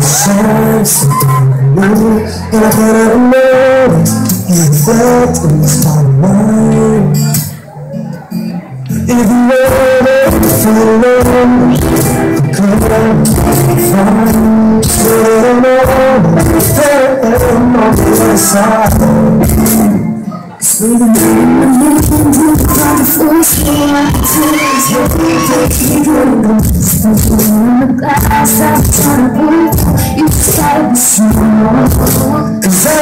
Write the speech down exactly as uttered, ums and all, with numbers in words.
chance to know that I could have known you felt in my mind. If you ever feel alone, come on, find someone on the other side. Sleeping in the morning, you cry the first thing I tears. You take me drunk, in the glass, I'm trying to breathe. You start to smile, 'cause I